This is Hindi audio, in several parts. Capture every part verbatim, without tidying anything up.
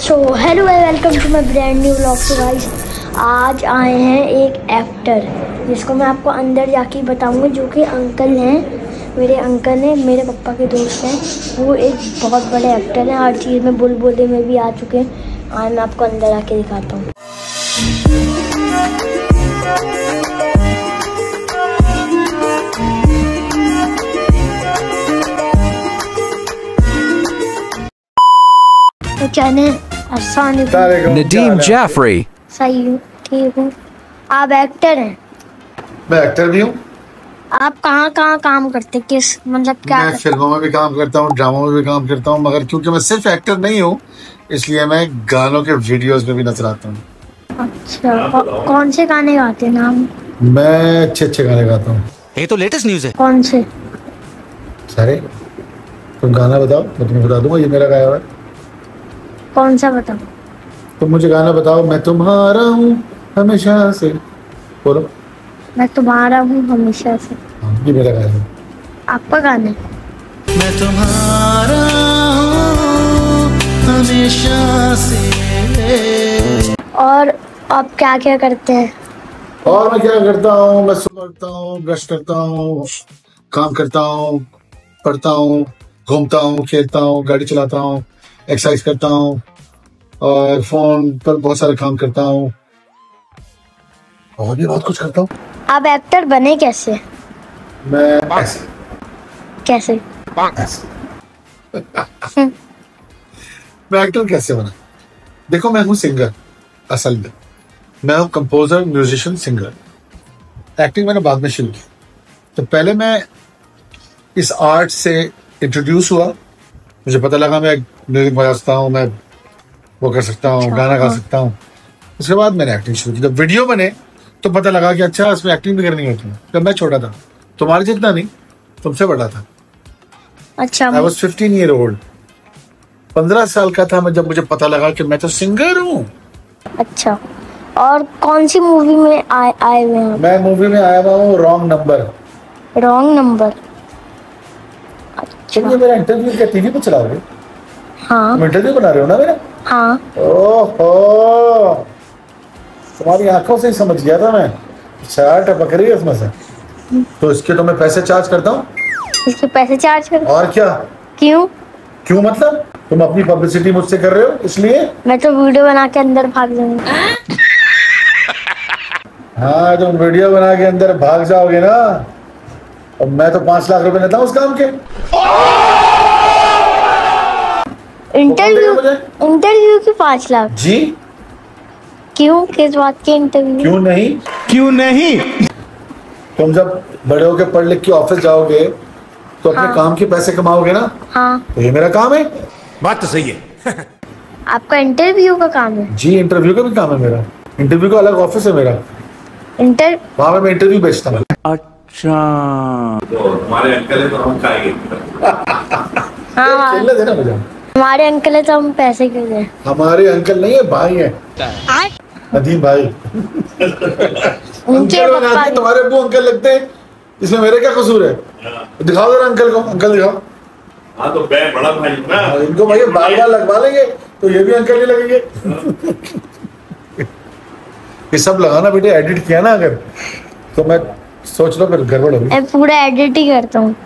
So hello welcome to my brand new vlog. तो गाइस आज आए हैं एक एक्टर जिसको मैं आपको अंदर जाके बताऊंगा, जो कि अंकल हैं, मेरे अंकल हैं, मेरे पापा के दोस्त हैं। वो एक बहुत बड़े एक्टर हैं, हर चीज़ में बुलबुले में भी आ चुके हैं। आज मैं आपको अंदर आके दिखाता हूँ। तो क्या नदीम जाफरी। सही हूँ, ठीक हूँ। आप एक्टर हैं? मैं एक्टर भी हूँ। आप कहाँ कहाँ काम करते, किस मतलब क्या? मैं फिल्मों में भी काम करता हूँ, ड्रामों में भी काम करता हूँ, मगर क्योंकि मैं सिर्फ एक्टर नहीं हूँ इसलिए मैं गानों के वीडियोस में भी नजर आता हूँ। अच्छा, कौन से गाने गाते हैं? नाम? मैं अच्छे अच्छे गाने गाता हूँ। ये तो लेटेस्ट न्यूज़ है। कौन से? सारे। तुम गाना बताओ, मैं तुम्हें बता दूंगा ये मेरा गाया हुआ है। कौन सा बताओ? तुम मुझे गाना बताओ। मैं तुम्हारा हूँ हमेशा से, बोलो। मैं तुम्हारा हूँ हमेशा से। हाँ, ये मेरा गाया है। आपका गाना? मैं तुम्हारा हूँ हमेशा से। और आप क्या क्या करते हैं? और मैं क्या करता हूँ, मैं सुबह उठता हूँ, ब्रश करता हूँ, काम करता हूँ, पढ़ता हूँ, घूमता हूँ, खेलता हूँ, गाड़ी चलाता हूँ, एक्सरसाइज करता हूँ और फोन पर बहुत सारे काम करता हूँ और भी बहुत कुछ करता हूँ। आप एक्टर बने कैसे? मैं ऐसे कैसे? ऐसे मैं एक्टर कैसे बना? देखो, मैं हूँ सिंगर। असल में मैं हूँ कंपोजर, म्यूजिशियन, सिंगर। एक्टिंग मैंने बाद में शुरू की। तो पहले मैं इस आर्ट से इंट्रोड्यूस हुआ। मुझे पता लगा मैं म्यूजिक बजा सकता हूँ, मैं वो कर सकता हूँ, गाना गा सकता हूँ। उसके बाद मैंने एक्टिंग शुरू की। जब वीडियो बने तो पता लगा कि अच्छा इसमें एक्टिंग भी करनी होती है। जब मैं छोटा था, तुम्हारे जितना नहीं, तुमसे बड़ा था। अच्छा। I was fifteen year old. पंद्रह साल का था मैं जब मुझे पता लगा कि मैं तो सिंगर हूँ। अच्छा, और कौन सी मूवी में आए आए हुए हैं? मैं मूवी में आया हुआ हूँ रॉन्ग नंबर। Wrong number? तुम ये मेरा इंटरव्यू क्या टीवी पे चलाओगे? हाँ। तुम इंटरव्यू बना रहे हो ना मेरा? हाँ। ओहो, तुम्हारी आंखों से ही समझ गया था मैं। चार टपक रही है उसमें से। तो इसके तो मैं पैसे चार्ज करता हूँ। इसके पैसे चार्ज कर? और क्या? क्यों? क्यों मतलब? तुम अपनी पब्लिसिटी मुझसे कर रहे हो इसलिए? मैं तो वीडियो बना के अंदर भाग जाऊंगा। हाँ, तुम वीडियो बना के अंदर भाग जाओगे ना, और मैं तो पांच लाख रुपए लेता हूँ उस काम के। इंटरव्यू इंटरव्यू की पाँच लाख? जी। क्यों? किस बात के इंटरव्यू? क्यों नहीं? क्यों नहीं? तुम जब बड़े होके पढ़ लिख के ऑफिस जाओगे तो अपने हाँ। काम के पैसे कमाओगे ना। हाँ। तो ये मेरा काम है। बात तो सही है। आपका इंटरव्यू का काम है? जी, इंटरव्यू का भी काम है मेरा। इंटरव्यू का अलग ऑफिस है मेरा। इंटर वहाँ पे मैं इंटरव्यू बेचता हूँ। अच्छा, तो हमारे अंकल है तो हम खाएंगे। हाँ, खेलने देना मुझे। हमारे अंकल है तो हम पैसे क्यों दें? हमारे अंकल नहीं है, भाई है। नदीम भाई। उनके पापा। तुम्हारे अब्बू अंकल लगते हैं, इसमें मेरे क्या कसूर है? दिखाओ जरा अंकल को। अंकल दिखाओ। हाँ, तो मैं बड़ा भाई हूँ ना। इनको भाई बाल बाल लगवा लेंगे तो ये भी अंकल ही लगेंगे। ये सब लगाना बेटे, एडिट किया ना अगर, तो मैं सोच लो फिर गड़बड़ होगी। मैं पूरा एडिट ही करता हूँ।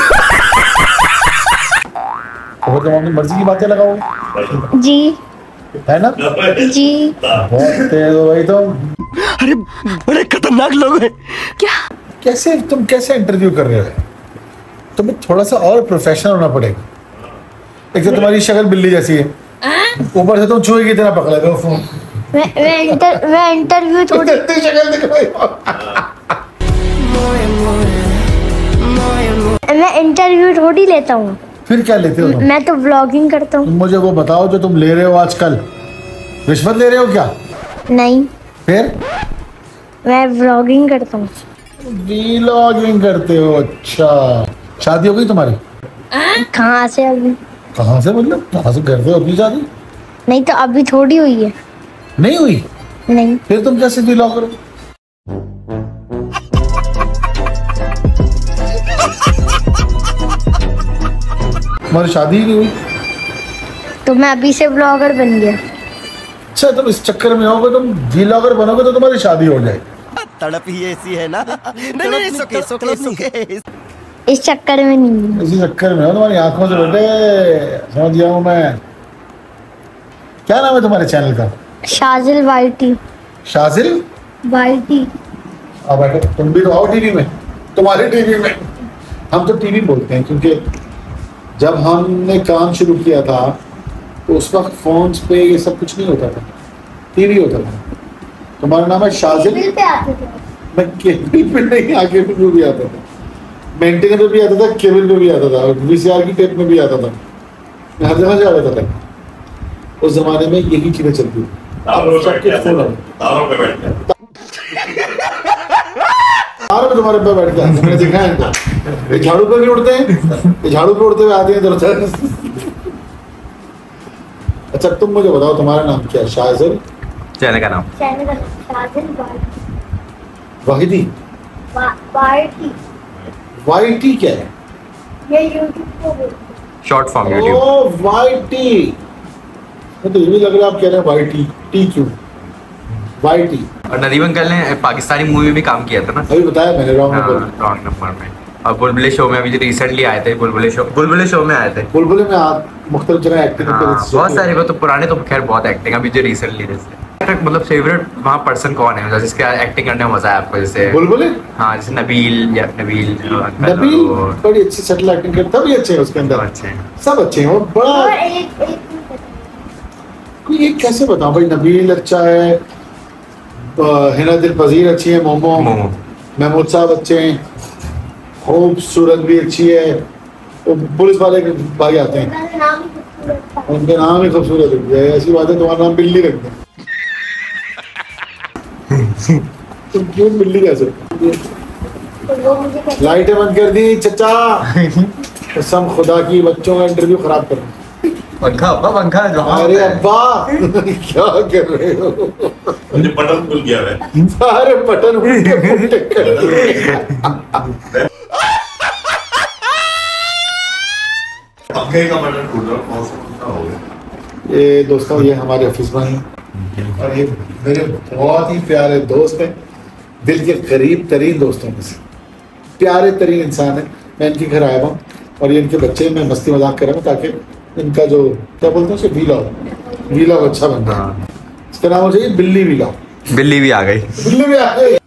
तो तुम अपनी मर्जी की बातें लगाओ। जी। है ना? जी। बहुत तेज हो भाई तुम। अरे बड़े खतरनाक लोग हैं। क्या? कैसे तुम कैसे इंटरव्यू कर रहे हो? तुम्हें थोड़ा सा और प्रोफेशनल होना पड़ेगा। एक तो तुम्हारी शक्ल बिल्ली जैसी है, ऊपर से तुम चूहे की तरह पकड़ लेते हो फोन। मैं मैं इंटर मैं इंटरव्यू थोड़ी शक्ल दिख रही है। मैं इंटरव्यू थोड़ी लेता हूँ। फिर क्या लेते हो तुम? मैं तो व्लॉगिंग करता हूँ। तुम मुझे वो बताओ जो तुम ले रहे हो आजकल, रिश्वत ले रहे हो क्या? नहीं। फिर? मैं व्लॉगिंग करता हूँ। व्लॉगिंग करते हो? अच्छा, शादी हो गई तुम्हारी? कहाँ से अभी? कहाँ से मतलब कहाँ से करते हो अपनी शादी? नहीं तो अभी थोड़ी हुई है। नहीं हुई? नहीं। फिर तुम कैसे व्लॉग करो? तुम्हारी शादी ही नहीं हुई? तो मैं अभी से ब्लॉगर बन गया। अच्छा तुम इस चक्कर में होगे, तुम व्लॉगर बनोगे तो तुम्हारी शादी हो जाएगी। तड़प ही ऐसी है ना। नहीं नहीं सुके सुके सुके इस चक्कर में नहीं, इसी चक्कर में हो तुम्हारी आंखों से बेटे, समझ गया हूँ मैं। क्या नाम है तुम्हारे चैनल का? शाजिल वाईटी। शाजिल वाईटी। अब बैठो, तुम भी तो आओ टीवी में, तुम्हारे टीवी में। हम तो टीवी बोलते हैं क्योंकि जब हमने काम शुरू किया था तो उस वक्त फोन्स पे ये सब कुछ नहीं होता था, टीवी होता था। तुम्हारा नाम है शाजिल। केबल पे आते थे। मैं केबल पे नहीं, आगे पे भी आता था, मेंटेनर पे भी आता था, केबल पे भी आता था, वीसीआर की टेप में भी आता था, मैं हर जगह से आता था। उस जमाने में यही चीजें चलती थी। तारों पे बैठ गया, तारों पे तुम्हारे पे बैठ गया, मैंने देखा है इनको। ये झाड़ू पे भी उड़ते हैं, ये झाड़ू पे उड़ते हुए आते हैं इधर। अच्छा तुम मुझे बताओ तुम्हारा नाम क्या है? शाजिल चैनल का नाम? चैनल का शाजिल वाहिदी। वाईटी। वाईटी क्या है? ये यूट्यूब पे short form YouTube. Oh YT, मैं तो ये भी लग रहा है आप कह रहे हैं वाईटी, टी क्यों वाईटी? और नदीम अंकल ने पाकिस्तानी मूवी में भी काम किया था ना, अभी बताया मैंने, रॉन्ग नंबर। रॉन्ग नंबर में। और बुलबुले शो में अभी जो रिसेंटली आए थे, बुलबुले शो बुलबुले शो में आए थे। बुलबुले में आप मुख्तलिफ जगह एक्टिंग हाँ, करते बहुत सारे, वो तो पुराने तो खैर बहुत एक्टिंग, अभी जो रिसेंटली जैसे मतलब फेवरेट वहाँ पर्सन कौन है जिसके एक्टिंग करने में मजा है आपको? जैसे बुलबुले, हाँ जैसे नबील या नबील नबील बड़ी अच्छी सटल एक्टिंग करता, भी अच्छे हैं उसके अंदर, अच्छे हैं सब अच्छे हैं। वो बड़ा और एक एक कोई ये कैसे बताऊं भाई, नबील अच्छा है, हिना दिल पजीर अच्छी है, मोमो मोमो महमूद साहब अच्छे हैं, खूबसूरत भी अच्छी है। वो पुलिस वाले के भाई आते हैं, उनका नाम ही खूबसूरत था। उनके नाम ही खूबसूरत रख दिया है। ऐसी बात है तुम्हारा नाम बिल्ली रख दे। तुम क्यों बिल्ली कैसे? तो वो मुझे कहते लाइटें बंद कर दी चचा, कसम खुदा की बच्चों का इंटरव्यू खराब कर। पंखा अब्बा पंखा जो। अरे अब्बा क्या कर रहे हो? मुझे बटन खुल गया है। सारे बटन उल्टे पुल्टे कर दिए। पंखे का बटन खुल रहा, कौन सा पंखा हो गया? ये दोस्तों ये हमारे ऑफिस में हैं और ये मेरे बहुत ही प्यारे दोस्त हैं, दिल के करीब तरीन दोस्तों में से प्यारे तरीन इंसान है। मैं इनके घर आया हूँ और ये इनके बच्चे, मैं मस्ती मजाक कर रहा हूँ ताकि इनका जो क्या बोलते हैं उसे वीलॉग वीलॉग अच्छा बन रहा है। इसका नाम हो जाइए बिल्ली वीलॉग। बिल्ली भी आ गई, बिल्ली भी आ गई।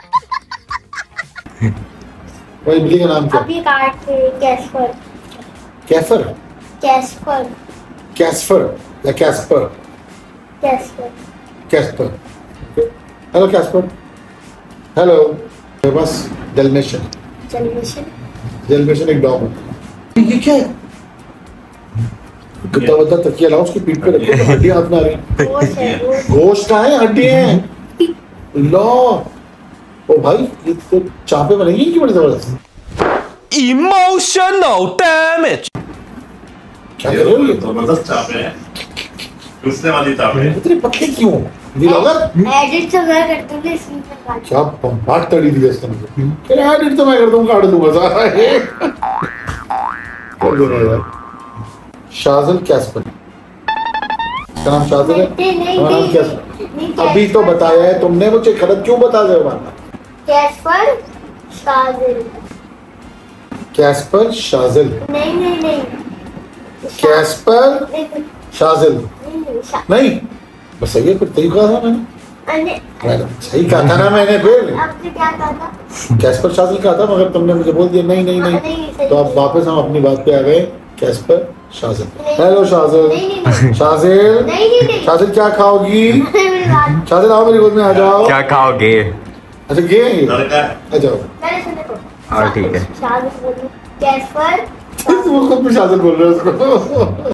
भाई बिल्ली का नाम क्या? अभी काट थे कैस्पर। कैफर, कैस्पर। कैस्पर या Casper? Casper. Casper. Hello Casper. Hello. मेरे पास डेल्मेशियन टेलीविजन। डेल्मेशियन एक डॉग है। ये क्या है? गद्दा वद्दा तकिया लाओ उसकी पीठ पे रखो तो हड्डियां हाथ में आ रही। गोश्त है, गोश्त। गोश्त का है, हड्डियां हैं। लो ओ भाई ये तो चापे बनेंगी इनकी बड़ी जबरदस्त। Emotional damage. क्या कर रहे हो ये? जबरदस्त चापे हैं, घुसने वाली चापे हैं। इतने पतले क्यों? व्लॉगर एडिट तो मैं करती हूँ इसमें में काट। क्या पंपाट तड़ी दी इसने मुझे। क्या एडिट तो मैं करता हूँ, काट दूंगा सारा ये। कर दे रहा यार। शाजिल कैस्पर, इसका नाम शाजिल है, नहीं नहीं तुम्हारा नाम नहीं, कैस्पर? नहीं, अभी तो कैस्पर। बताया है तुमने, मुझे गलत क्यों बता रहे हो? कैस्पर शाजिल। कैस्पर शाजिल, नहीं नहीं नहीं। कैस्पर नहीं शाजिल नहीं नहीं, शा- नहीं, बस सही है। फिर सही कहा था मैंने, अने- मैंने सही कहा था ना मैंने। फिर आपने क्या कहा था? कैस्पर शाजिल कहा था, मगर तुमने मुझे बोल दिया नहीं नहीं नहीं, नहीं। सही तो अब वापस हम अपनी बात पे आ गए। कैस्पर शाजिल। नहीं। हेलो शाजिल। नहीं नहीं नहीं शाजिल, नहीं नहीं नहीं। शाजिल क्या खाओगी? मेरी बात शाजिल आओ मेरी गोद में आ जाओ। क्या खाओगे? अच्छा गे हैं ये? लड़का है। आ जाओ। मैंने सुने तो हाँ, ठीक है। शाजिल बोली कैस्पर। वो खुद भी शाजिल बोल रहे हो उसको।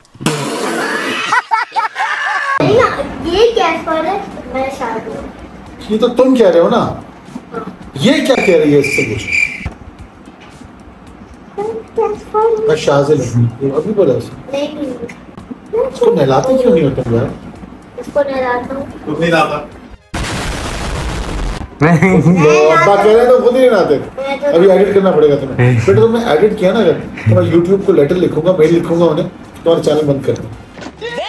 नहीं ना, ये कैस्पर है, मैं शाजिल। ये तो तुम कह रहे हो ना, ये क्या कह रही है इससे कुछ? कैस्पर। मैं शाजिल हूँ, अभी बोला उसने। नहीं नहीं उसको नहलाते क्यों नहीं हो तुम यार? इसको नहलाता हूँ। कुछ नहीं लाता। लो, अब्बा कह रहे हैं तो खुद ही नहीं नहलाते। मैं तो अभी एडिट करना पड़ेगा तुम्हें। बेटा तुमने एडिट किया ना, अगर तो मैं यूट्यूब को लेटर लिखूंगा, मेल लिखूंगा उन्हें, तुम्हारा चैनल बंद कर दूँ।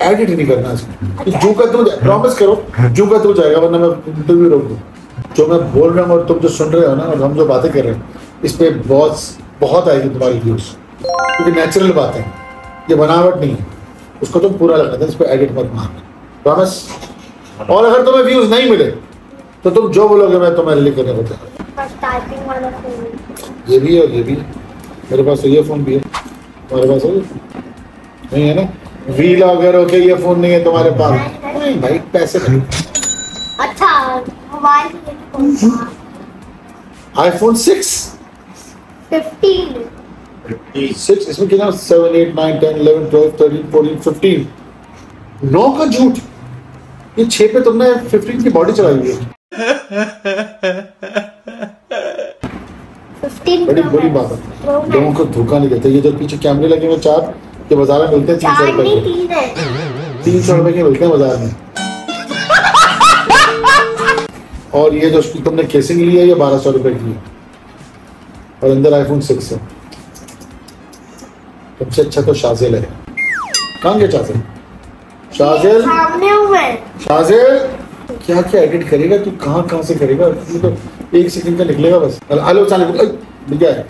एडिट नहीं करना इसमें। जू का तू प्रॉमिस करो, जू का तू जाएगा, वरना मैं इंटरव्यू रोक दूँ। जो मैं बोल रहा हूँ और तुम जो सुन रहे हो ना, और हम जो बातें कर रहे हैं, इस पे बहुत बहुत आएगी तुम्हारी व्यूज, क्योंकि नेचुरल बात है, ये बनावट नहीं है। उसको तुम पूरा लगाते हैं, इस पे एडिट मत मारना, प्रॉमिस। और अगर तुम्हें व्यूज नहीं मिले तो तुम जो बोलोगे मैं तुम्हें रिलीज करने को तैयार। टाइपिंग वाला फोन ये भी है और ये भी है, मेरे पास तो ये फोन भी है, तुम्हारे पास है नहीं है ना? वी लॉगर होके ये फोन नहीं है तुम्हारे पास? नहीं भाई, पैसे नहीं। अच्छा mobile iPhone six fifteen six इसमें कितना? Seven eight nine ten eleven twelve thirteen fourteen fifteen नौ का झूठ। ये छह पे तुमने फिफ्टीन की बॉडी चलाई हुई है। फिफ्टीन बड़ी बुरी बात है, लोगों को धोखा नहीं देते। ये जो पीछे कैमरे लगे हुए चार, ये बाजार में मिलते हैं तीन सौ रुपए के, तीन सौ रुपए के मिलते हैं बाजार में। और ये जो तुमने केसिंग ली है ये बारह सौ रुपए की है, और अंदर आईफोन सिक्स है। सबसे अच्छा तो शाजेल है। कहाँ गया शाजेल? शाजेल सामने हुए शाजेल क्या क्या एडिट करेगा तू? कहाँ कहाँ से करेगा? ये तो एक सेकंड का निकलेगा बस। हेलो चाले क्या है,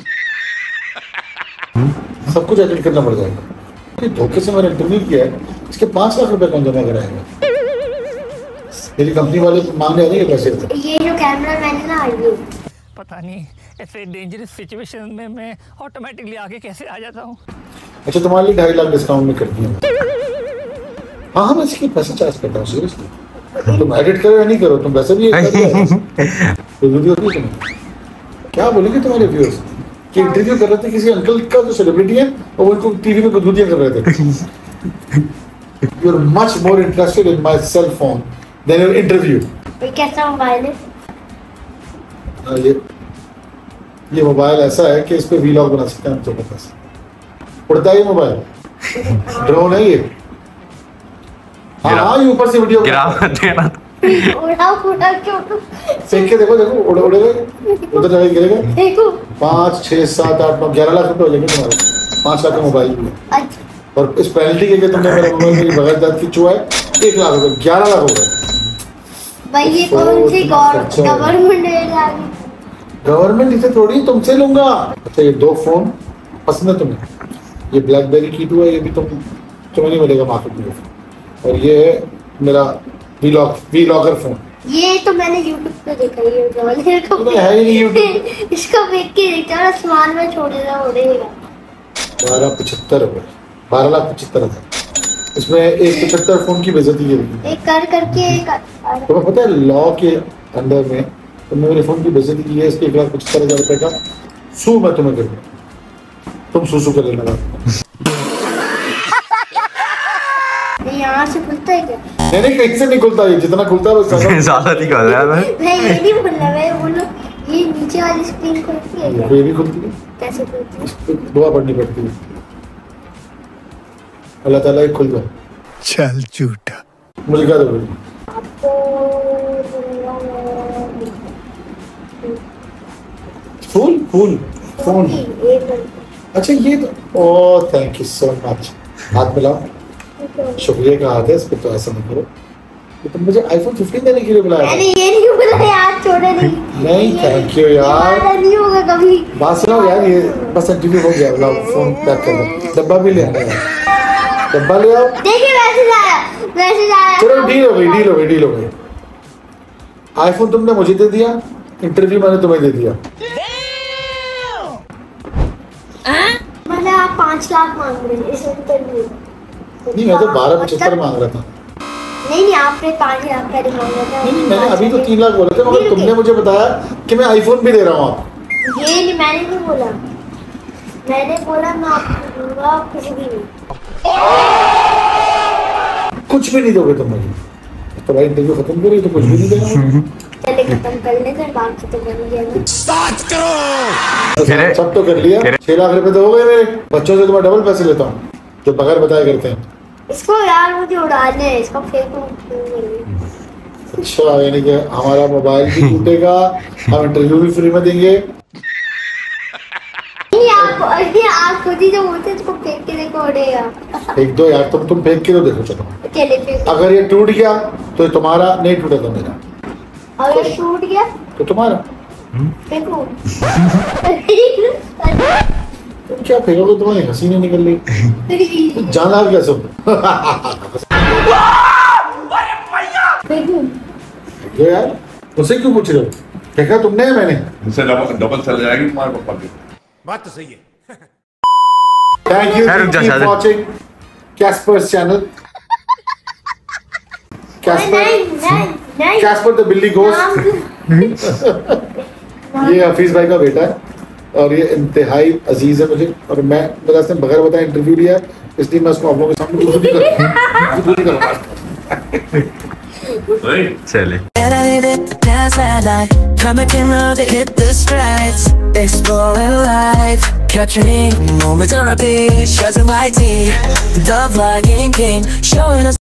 सब कुछ एडिट करना पड़ जाएगा। धोखे से मैंने इंटरव्यू किया है, इसके पांच लाख रुपए कौन जमा कराएगा? मेरी कंपनी वाले मांगने आ रही है पैसे। ये जो कैमरा मैन है ना, ये पता नहीं ऐसे डेंजरस सिचुएशन में मैं ऑटोमेटिकली आगे कैसे आ जाता हूँ। अच्छा, तुम्हारे लिए ढाई लाख डिस्काउंट में कर दिया। हाँ हाँ, मैं इसके पैसे चार्ज करता हूँ सीरियसली। तुम एडिट करो या नहीं करो, तुम वैसे भी तो वीडियो होती है तुम्हें। क्या बोलेंगे तुम्हारे व्यूअर्स कि इंटरव्यू कर रहे थे किसी अंकल का जो सेलिब्रिटी है, और उनको टीवी में गुदगुदियां कर रहे थे। You are much more interested in my cell phone than your interview. ये कैसा मोबाइल है? ये ये मोबाइल ऐसा है कि इस पे वीलॉग बना सकते हैं हम। तुम्हारे पास उड़ता है ये मोबाइल, ड्रोन है ये। हाँ, ये ऊपर से वीडियो गिरा मत देना। उड़ा उड़ा क्यों? फेंक के देखो, देखो उड़े उड़ेगा, उधर जाके गिरेगा। देखो पाँच छः सात आठ नौ ग्यारह लाख रुपए हो जाएंगे तुम्हारे। पाँच लाख का मोबाइल भी है, अच्छा। और इस पेनल्टी के लिए तुमने मेरे मोबाइल मेरी बगैर दांत की चुआ है, एक लाख रुपए, ग्यारह लाख हो गए भाई। ये कौन सी गवर्नमेंट है? गवर्नमेंट इसे थोड़ी तुमसे लूंगा। अच्छा, ये दो फोन पसंद है तुम्हें? ये ब्लैकबेरी की टू है, ये भी तुम तुम्हें नहीं मिलेगा मार्केट में। और ये है मेरा वीलॉग वीलॉगर फोन। ये तो मैंने YouTube पे देखा, ये ग्वालियर का है ही नहीं YouTube। इसको देख के देखा, आसमान में छोड़ेगा उड़ेगा। बारह पचहत्तर रुपए, बारह लाख पचहत्तर हजार। इसमें एक पचहत्तर फोन की बेइज्जती है। एक कर करके एक तुम्हें पता है लॉ के अंदर में तुमने मेरे फोन की बेइज्जती की है, इसके एक लाख पचहत्तर हजार रुपए का सू मैं तुम्हें कर दूँ, तुम सू कर लेना। यहाँ से खुलता है क्या? नहीं नहीं, कहीं से नहीं खुलता, ये जितना खुलता है बस ज्यादा नहीं कर रहा है। मैं ये नहीं बोल रहा, मैं बोलूँ ये नीचे वाली स्क्रीन खुलती है क्या? ये भी खुलती है। कैसे खुलती है? इस पे दुआ पढ़नी पड़ती है, अल्लाह ताला ये खुल जाए। चल झूठा। मुझे क्या दोगे? आपको फूल फूल फोन। एक अच्छा, ये तो oh thank you so much. हाथ मिलाओ, शुक्रिया का हाथ है, इस पे तो ऐसा नहीं करो। तो तुम मुझे आईफोन फिफ्टीन देने के लिए बुलाया? मैंने ये नहीं बोला यार, छोड़े नहीं। नहीं, थैंक यू यार। नहीं होगा कभी। बात सुनो यार, ये बस इंटरव्यू हो गया, बुलाओ फोन पैक कर दो। डब्बा भी ले आना यार, डब्बा ले आओ। देखिए मैसेज आया, मैसेज आया। चलो डील हो गई, डील हो गई, डील हो गई। आईफोन तुमने मुझे दे दिया, इंटरव्यू मैंने तुम्हें दे दिया। मतलब आप पाँच लाख मांग रहे हैं इस इंटरव्यू में? नहीं, मैं तो बारह पचहत्तर मांग रहा था। नहीं नहीं, आपने पाँच लाख का मांगा था। नहीं नहीं, मैंने अभी तो तीन लाख बोले थे, मगर तुमने मुझे बताया कि मैं आईफोन भी दे रहा हूँ आपको। ये नहीं, मैंने नहीं बोला। मैंने बोला मैं आपको दूंगा कुछ भी नहीं। कुछ भी नहीं दोगे तुम मुझे? तो भाई इंटरव्यू खत्म करिए, तो कुछ भी नहीं देना। पहले खत्म कर लेते हैं, बाकी तो बन गया ना। सब तो कर लिया। छह लाख रुपए तो हो गए मेरे। बच्चों से तो मैं डबल पैसे लेता हूँ जो बगैर बताए करते हैं। इसको यार मुझे उड़ाने हैं, इसको फेंकूं। अच्छा, यानी कि हमारा मोबाइल भी टूटेगा, हम इंटरव्यू भी फ्री में देंगे। नहीं, आप ये आप खुद ही जो बोलते हैं इसको फेंक के देखो उड़ेगा। फेंक दो यार, तुम तुम फेंक के तो देखो। चलो चले फेंक। अगर ये टूट गया तो तुम्हारा, नहीं टूटा तो मेरा। अगर टूट गया तो तुम्हारा। फेंको। तुम क्या फेंकोगे? तुम्हारी हंसी नहीं निकल रही। जाना कैसे? फेंकूं? ये यार उसे क्यों पूछ रहे हो? फेंका तुमने है मैंने? मुझसे डबल डबल चल जाएगी तुम्हारे पापा की। बात तो सही है। Thank you यार, रुक for जा, keep शादी। watching Casper's channel. Casper, नहीं नहीं नहीं। Casper the Billy Ghost. ये हफीज भाई का बेटा है और ये इंतहाई अजीज है मुझे, और मैं मेरा इसने बगैर बताए इंटरव्यू लिया है, इसलिए मैं उसको आप लोगों के सामने कुछ भी करूँगा कुछ भी करूँगा। चले And I didn't dance that night. Come back and love to hit the strides. Exploring life. Capturing moments on a beach. Shazing my teeth. The vlogging king. Showing us.